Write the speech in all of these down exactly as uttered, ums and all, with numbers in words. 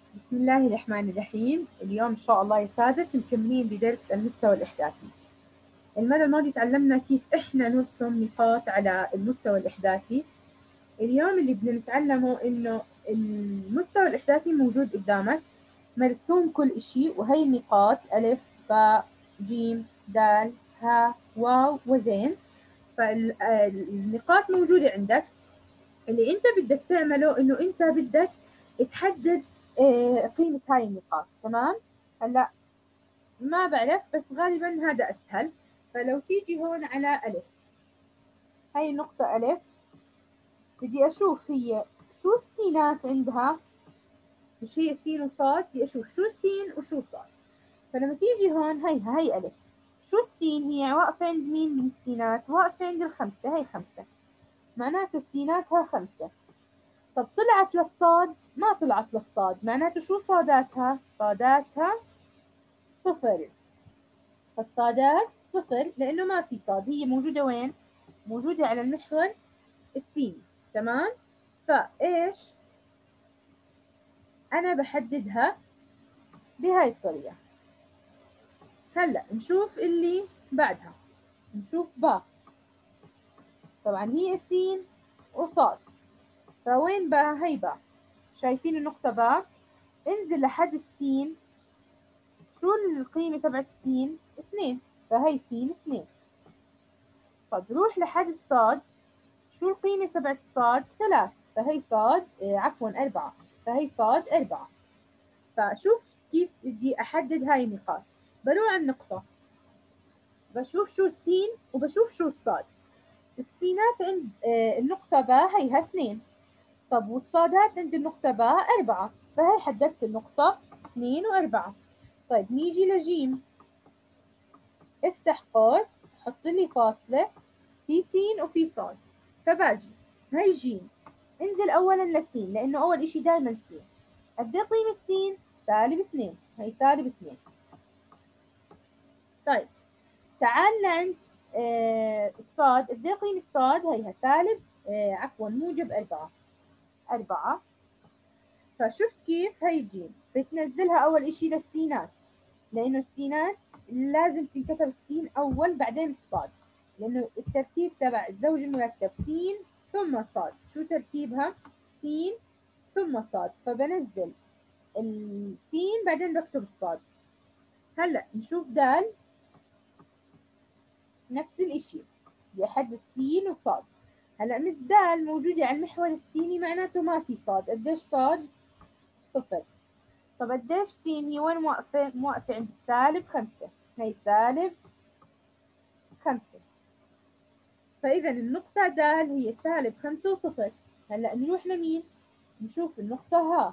بسم الله الرحمن الرحيم. اليوم إن شاء الله يا سادس مكملين بدرس المستوى الإحداثي. المرة الماضية تعلمنا كيف إحنا نرسم نقاط على المستوى الإحداثي. اليوم اللي بدنا نتعلمه إنه المستوى الإحداثي موجود قدامك مرسوم كل إشي، وهي النقاط ألف باء جيم دال ها واو وزين. فالنقاط موجودة عندك. اللي أنت بدك تعمله إنه أنت بدك تحدد آه، قيمة هاي النقاط. تمام؟ هلا ما بعرف، بس غالبا هذا أسهل. فلو تيجي هون على ألف، هاي النقطة ألف، بدي أشوف هي شو السينات عندها، مش هي سين وصاد، بدي أشوف شو سين وشو صاد. فلما تيجي هون هيها هي ألف، شو السين؟ هي واقفة عند مين من السينات؟ واقفة عند الخمسة، هي خمسة، معناته سيناتها خمسة. طب طلعت للصاد؟ ما طلعت للصاد، معناته شو صاداتها؟ صاداتها صفر. فالصادات صفر لأنه ما في صاد، هي موجودة وين؟ موجودة على المحور السيني. تمام؟ فإيش؟ أنا بحددها بهاي الطريقة. هلأ نشوف اللي بعدها، نشوف باء. طبعا هي سين وصاد، فوين باء؟ هي باء. شايفين النقطة باء؟ انزل لحد السين. شو القيمة تبع السين؟ اثنين، فهي سين اثنين. طب روح لحد الصاد. شو القيمة تبع الصاد؟ ثلاث، فهي صاد آه عفوا أربعة، فهي صاد أربعة. فشوف كيف بدي أحدد هاي النقاط. بروح على النقطة، بشوف شو السين وبشوف شو الصاد. السينات عند آه النقطة باء هيها اثنين. طب والصادات عند النقطة باء أربعة، فهي حددت النقطة اثنين وأربعة. طيب نيجي لجيم. افتح قوس، حط لي فاصلة في سين وفي صاد. فباجي هاي جيم، انزل اولا لسين لانه اول اشي دايما سين. قد ايه قيمة سين؟ سالب اثنين، هي سالب اثنين. طيب تعال لعند آه الصاد. قد ايه قيمة صاد؟ هيها سالب آه عفوا موجب أربعة، أربعة. فشفت كيف؟ هي جيم بتنزلها أول إشي للسينات، لأنه السينات لازم تنكتب السين أول بعدين الصاد، لأنه الترتيب تبع الزوج المركب سين ثم صاد. شو ترتيبها؟ سين ثم صاد، فبنزل السين بعدين بكتب الصاد. هلا نشوف دال، نفس الإشي، بدي أحدد سين وصاد. هلا مس دال موجودة على المحور السيني، معناته ما في صاد. قديش صاد؟ صفر. طب قديش سين؟ هي وين موقفة؟ موقفة عند سالب خمسة، هي سالب خمسة. فإذا النقطة د هي سالب خمسة وصفر. هلا نروح لمين؟ نشوف النقطة ها.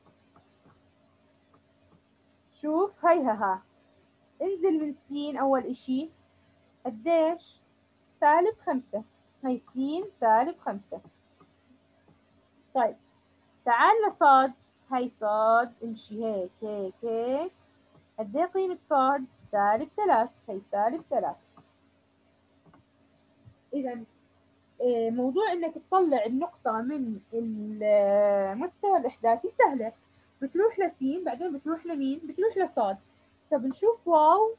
شوف هيها ها، انزل من سين أول إشي. قديش؟ سالب خمسة، هي سين سالب خمسة. طيب تعال لصاد. هي صاد، امشي هيك هيك هيك. قد ايه قيمة صاد؟ سالب ثلاث، هي سالب ثلاث. إذا موضوع إنك تطلع النقطة من المستوى الإحداثي سهلة. بتروح لسين بعدين بتروح لمين؟ بتروح لصاد. طب نشوف واو.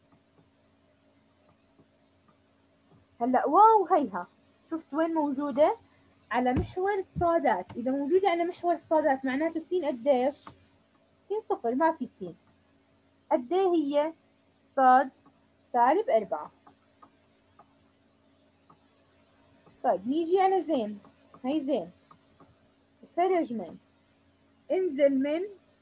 هلا واو هيها، شفت وين موجودة؟ على محور الصادات. إذا موجودة على محور الصادات معناته سين قديش؟ سين صفر، ما في سين. قد ايه هي؟ صاد سالب أربعة. طيب نيجي على زين. هي زين، تفرج من، انزل من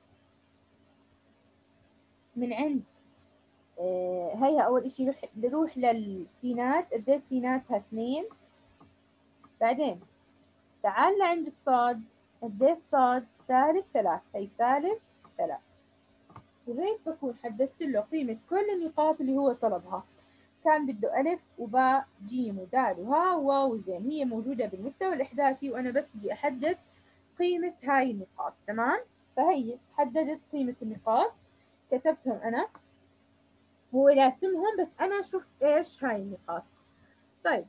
من عند آه هيها أول إشي رح نروح للسينات. قد ايه سيناتها؟ اثنين. بعدين تعال لعند الصاد. قد ايه الصاد؟ سالب ثلاث، هي سالب ثلاث. وهيك بكون حددت له قيمة كل النقاط اللي هو طلبها. كان بده ألف وباء جيم ودال وها وواو وزين، هي موجودة بالمستوى الإحداثي، وأنا بس بدي أحدد قيمة هاي النقاط. تمام؟ فهي حددت قيمة النقاط، كتبتهم أنا، هو راسمهم بس أنا شفت إيش هاي النقاط. طيب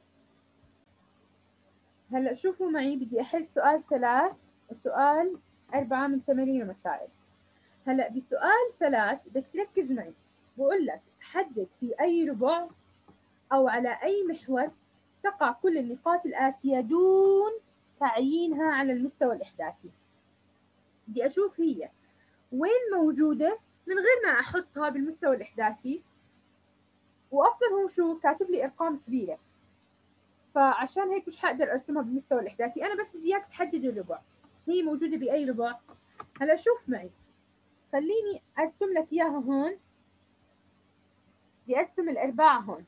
هلأ شوفوا معي، بدي أحل سؤال ثلاث وسؤال أربعة من ثمانين مسائل. هلأ بسؤال ثلاث بدك تركز معي، بقول لك حدد في أي ربع أو على أي محور تقع كل النقاط الآتية دون تعيينها على المستوى الإحداثي. بدي أشوف هي وين موجودة من غير ما أحطها بالمستوى الإحداثي، وأصلا هو شو كاتب لي أرقام كبيرة، فعشان هيك مش حقدر أرسمها بالمستوى الإحداثي، أنا بس بدي إياك تحدد الربع، هي موجودة بأي ربع. هلا شوف معي، خليني أرسم لك إياها هون، بدي أرسم الأرباع هون،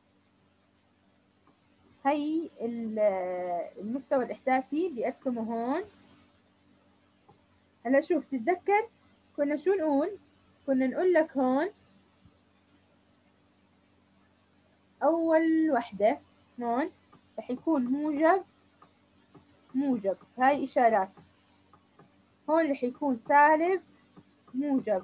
هي المستوى الإحداثي بدي أرسمه هون. هلا شوف، تتذكر كنا شو نقول؟ كنا نقول لك هون أول وحدة هون رح يكون موجب موجب، هاي إشارات، هون رح يكون سالب موجب،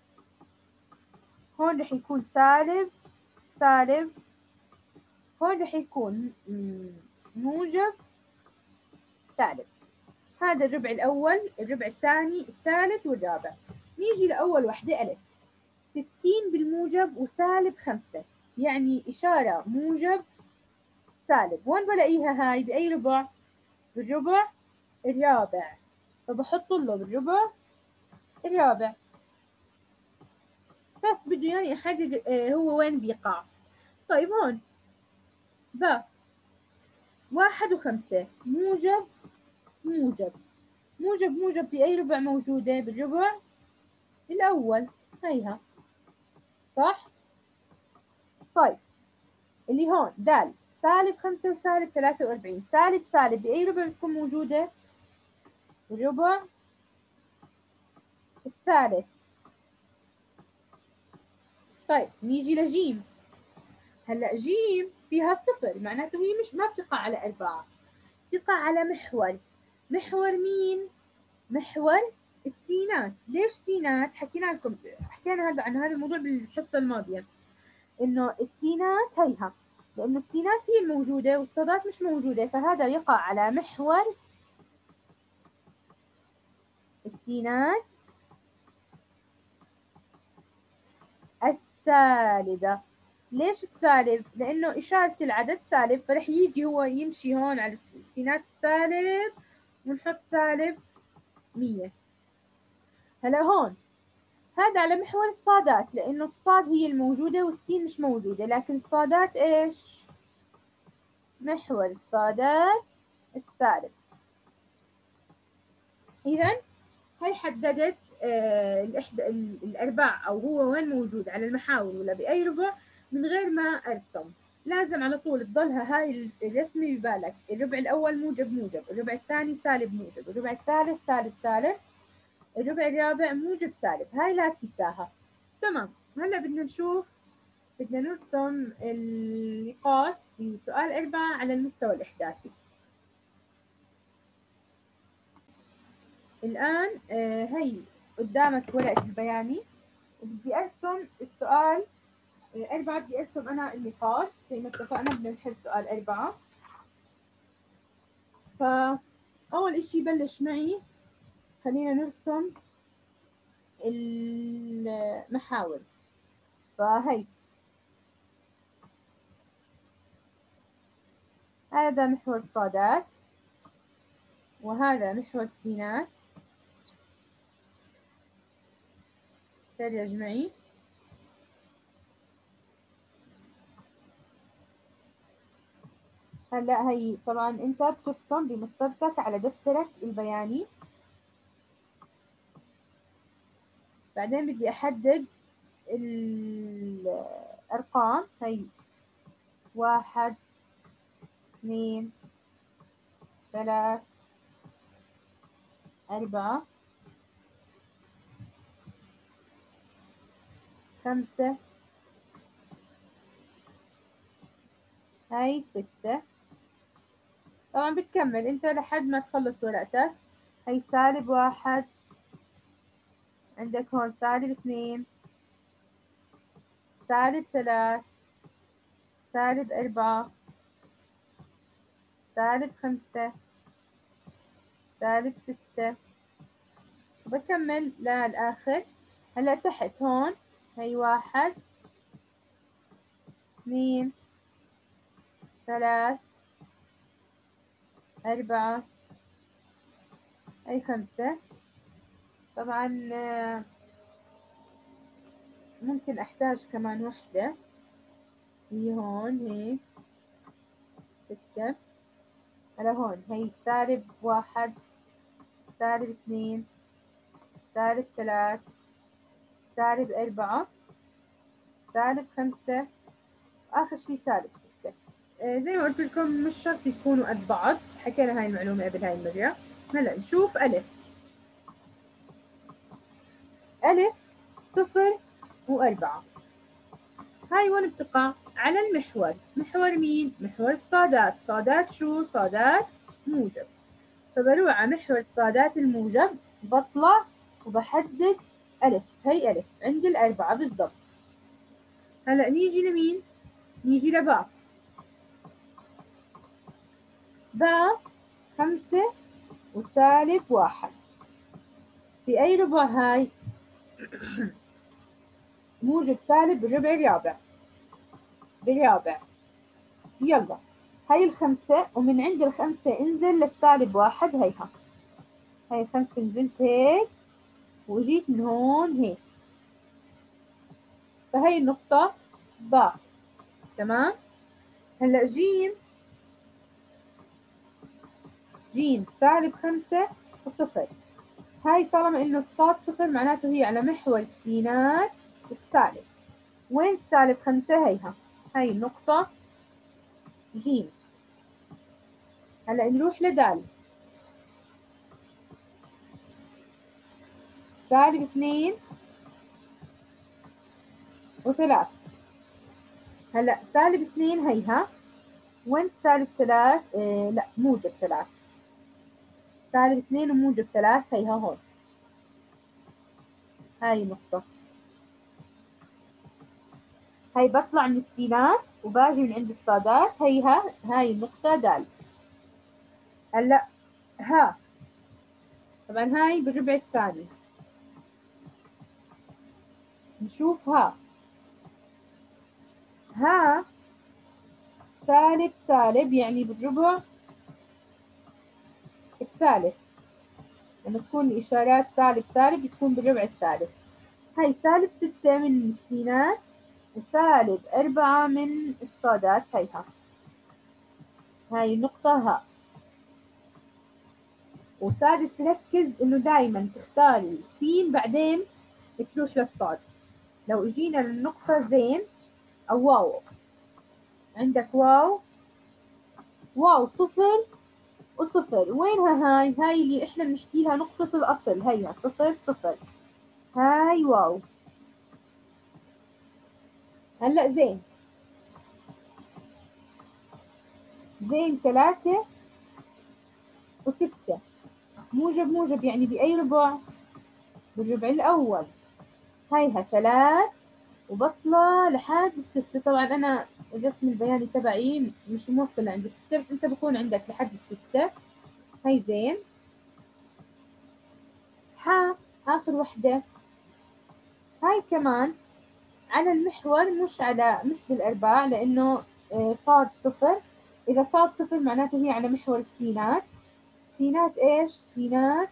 هون رح يكون سالب سالب، هون رح يكون موجب سالب. هذا الربع الأول، الربع الثاني، الثالث والرابع. نيجي لأول وحدة ألف، ستين بالموجب وسالب خمسة، يعني إشارة موجب سالب. وين بلاقيها هاي؟ بأي ربع؟ بالربع الرابع، فبحط له بالربع الرابع. بس بده يعني أحدد هو وين بيقع. طيب هون ب واحد وخمسة، موجب موجب موجب موجب بأي ربع موجودة؟ بالربع الأول، هيها صح؟ طيب اللي هون د سالب خمسة وسالب ثلاثة وأربعين، سالب سالب بأي ربع بتكون موجودة؟ بالربع الثالث. طيب نيجي لجيم، هلا جيم فيها صفر، معناته هي مش ما بتقع على أربعة، بتقع على محور. محور مين؟ محور السينات. ليش سينات؟ حكينا لكم، حكينا هذا عن هذا الموضوع بالحصة الماضية، إنه السينات هيها، لأنه السينات هي الموجودة والصادات مش موجودة، فهذا يقع على محور السينات السالبة. ليش السالب؟ لأنه إشارة العدد سالب، فرح يجي هو يمشي هون على السينات السالب، ونحط سالب مية. هلا هون هذا على محور الصادات، لأنه الصاد هي الموجودة والسين مش موجودة، لكن الصادات إيش؟ محور الصادات السالب. إذا هي حددت آه الإحدى الأرباع، أو هو وين موجود على المحاور ولا بأي ربع، من غير ما أرسم. لازم على طول تضلها هاي الرسمة ببالك، الربع الأول موجب موجب، الربع الثاني سالب موجب، الربع الثالث سالب سالب، الربع الرابع موجب سالب، هاي لا تنساها. تمام، هلا بدنا نشوف، بدنا نرسم النقاط في سؤال أربعة على المستوى الإحداثي. الآن آه هي قدامك ورقة البياني، وبدي أرسم السؤال آه أربعة، بدي أرسم أنا النقاط زي ما اتفقنا، بدنا نحل سؤال أربعة. فأول إشي بلش معي، خلينا نرسم المحاور. فهي هذا محور الصادات، وهذا محور السينات. فرج معي، هلا هي طبعا انت بترسم بمسطرتك على دفترك البياني. بعدين بدي احدد الارقام، هي واحد اثنين ثلاث أربعة خمسة، هاي ستة. طبعا بتكمل انت لحد ما تخلص ورقتك. هاي سالب واحد، عندك هون سالب اثنين، سالب ثلاث، سالب أربعة، سالب خمسة، سالب ستة، بكمل للآخر. هلا تحت هون هي واحد اثنين ثلاث أربعة، هي خمسة. طبعا ممكن أحتاج كمان وحدة، هي هون هيك ستة. هلا هون هي سالب واحد، سالب اثنين، سالب ثلاث، سالب أربعة، سالب خمسة، آخر شي سالب ستة. آه زي ما قلت لكم مش شرط يكونوا قد بعض، حكينا هاي المعلومة قبل هاي المرة. هلا نشوف ألف. ألف صفر وأربعة، هاي وين بتقع؟ على المحور. محور مين؟ محور الصادات. صادات شو؟ صادات موجب. فبروح على محور الصادات الموجب، بطلع وبحدد ألف. هي ألف عند الأربعة بالضبط. هلا نيجي لمين؟ نيجي لباء. باء خمسة وسالب واحد، في أي ربع هاي؟ موجب سالب بالربع الرابع، بالرابع. يلا هاي الخمسة، ومن عند الخمسة انزل للسالب واحد. هيها هاي خمسة، نزلت هيك وجيت من هون هيك، فهي النقطة باء. تمام. هلا جيم. جيم سالب خمسة وصفر، هاي طالما انه الصاد صفر معناته هي على محور السينات السالب. وين سالب خمسة؟ هيها هاي النقطة جيم. هلا نروح لدال. سالب اثنين وثلاث. هلا سالب اثنين هيها، وين سالب ثلاث؟ اه لا موجب ثلاث. سالب اثنين وموجب ثلاث هيها هون، هاي النقطة. هاي بطلع من السينات وباجي من عند الصادات. هيها هاي النقطة دال. هلا ها، طبعا هاي بالربع الثاني. نشوف ها. ها سالب سالب يعني بالربع الثالث، لما تكون الإشارات سالب سالب بتكون بالربع الثالث. هاي سالب ستة من السينات وسالب أربعة من الصادات. هيها هاي النقطة ها. وسادس ركز إنه دايما تختاري سين بعدين تروح للصاد. لو اجينا للنقطة زين أو واو، عندك واو، واو صفر وصفر، وينها هاي؟ هاي اللي احنا بنحكي لها نقطة الأصل. هيها صفر صفر، هاي واو. هلا زين. زين ثلاثة وستة، موجب موجب يعني بأي ربع؟ بالربع الأول. هيها ثلاث وبطلع لحد الستة. طبعا أنا الرسم البياني تبعي مش موصل عند الستة، بس أنت بكون عندك لحد الستة. هي زين. ح آخر وحدة، هاي كمان على المحور، مش على مش بالأرباع، لأنه صاد صفر. إذا صاد صفر معناته هي على محور السينات. سينات إيش؟ سينات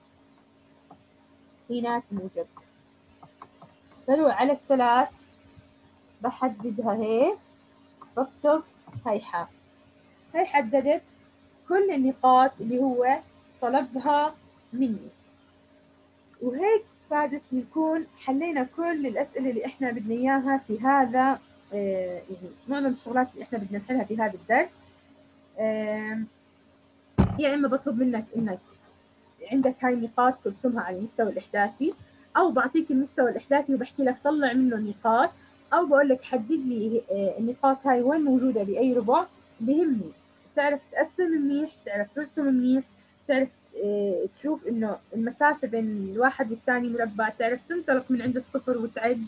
سينات موجب. بروح على الثلاث بحددها هيك، بكتب هي ح. هي حددت كل النقاط اللي هو طلبها مني. وهيك سادس بنكون حلينا كل الأسئلة اللي احنا بدنا إياها في هذا، آه يعني معظم الشغلات اللي احنا بدنا نحلها في هذا الدرس. آه يا إما بطلب منك إنك عندك هاي النقاط ترسمها على المستوى الإحداثي، أو بعطيك المستوى الإحداثي وبحكي لك طلع منه نقاط، أو بقول لك حدد لي النقاط هاي وين موجودة بأي ربع. بهمني تعرف تقسم منيح، تعرف ترسم منيح، تعرف اه تشوف إنه المسافة بين الواحد والثاني مربع، تعرف تنطلق من عند الصفر وتعد.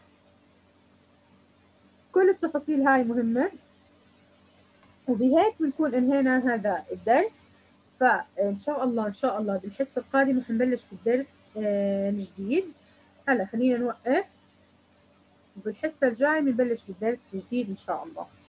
كل التفاصيل هاي مهمة. وبهيك بنكون انهينا هذا الدرس. فإن شاء الله إن شاء الله بالحصة القادمة حنبلش بالدرس آه الجديد. هلا خلينا نوقف، وبالحصة الجاية بنبلش بالدرس الجديد إن شاء الله.